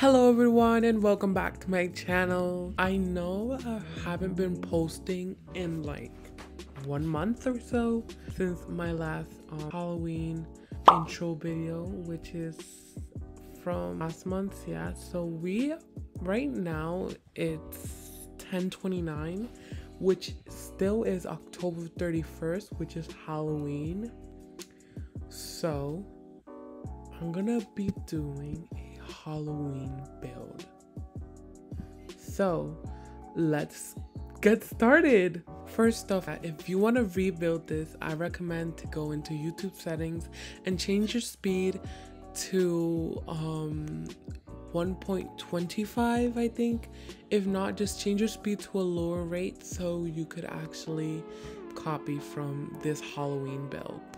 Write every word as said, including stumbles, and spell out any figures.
Hello everyone and welcome back to my channel. I know I haven't been posting in like one month or so since my last um, Halloween intro video, which is from last month. Yeah, so we right now it's ten twenty-nine, which still is October thirty-first, which is Halloween. So I'm gonna be doing a Halloween build. So let's get started. First off, if you want to rebuild this, I recommend to go into YouTube settings and change your speed to um one point two five, I think. If not, just change your speed to a lower rate so you could actually copy from this Halloween build.